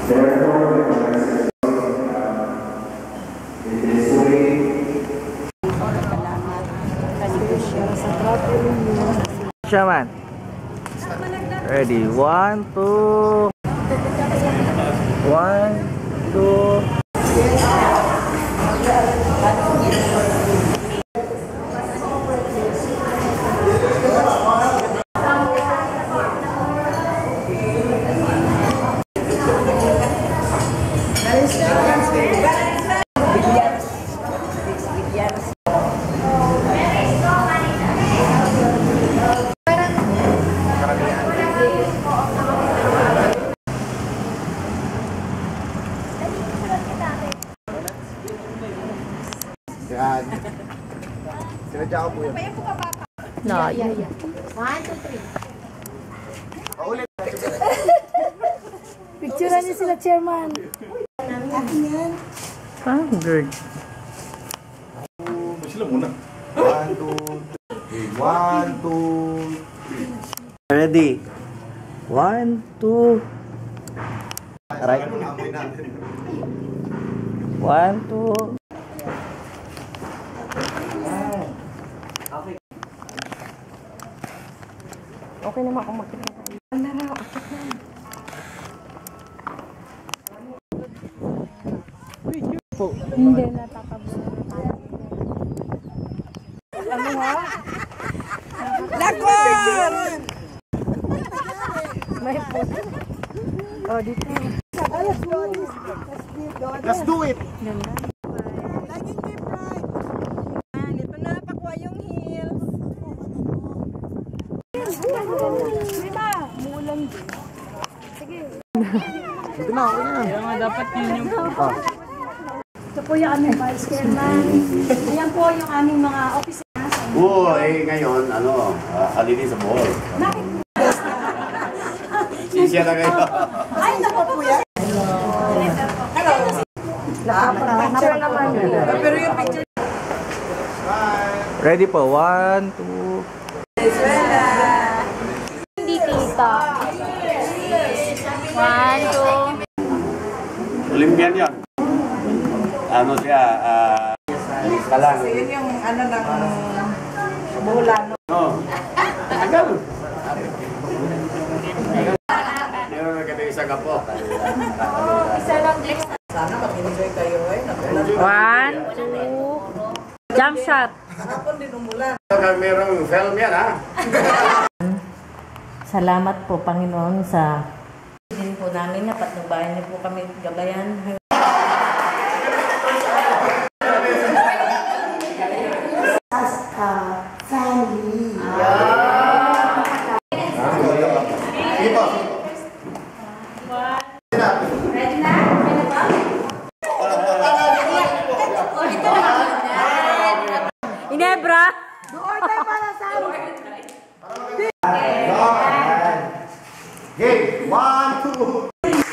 Shaman. Ready? 1, 2. 1, 2. Yan. Sinadya ko po yun. No, yeah. 1, 2, 3. Paulit. Picturean niyo sila, chairman. Akin yan. Ah, good. Sila muna. 1, 2, 1, 2, 3. Ready? 1, 2. Right. 1, 2. Okay naman kung makikita tayo. Ano na raw? Hindi natatapos na tayo. Ano nga? Lakon! May po. Oh, dito. Let's do it! Ganda. Laging deep right. Ito na, pakuha yung heels. Diba? Muulan din. Sige. Ito na, okay na. Kaya nga dapat yun yung... Ito po yung aming vice chairman. Ayan po yung aming mga officers. Oo, ngayon, halili sa Bohol. Sisya na kayo. Ay, naku po yan. Hello. Picture naman yun. Pero yung picture. Ready po? 1, 2. Hindi tita. 1, 2. Olympian yan. Ano siya, ka lang. So, yun yung ano ng Cebu-Bohol. Oo. Tagal. Hindi mo nagkata yung saga po. Isa lang din. Sana mag-enjoy kayo eh. 1, 2. Jump shot. Hapon din umulan. Merong film yan, ha? Salamat po, Panginoon, sa din po namin na patnubayan niyo po kami gabayan. As a family. Ready na? Inebra! Doon tayo para sa amin. Game! 1, 2.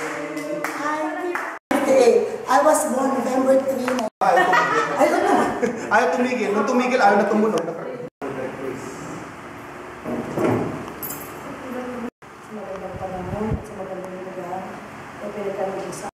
I was born November 3. Ayaw tumigil. Nung tumigil, ayaw na tumunod. Sa magandang panahon at sa magandang lugar, ay pwede kami isa.